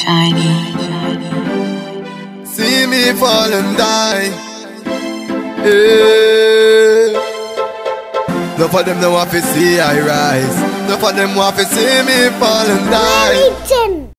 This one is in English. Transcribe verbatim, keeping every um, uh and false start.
Shiny. See me fall and die. Yeah. None of them don't want to see I rise. None of them want to see me fall and die.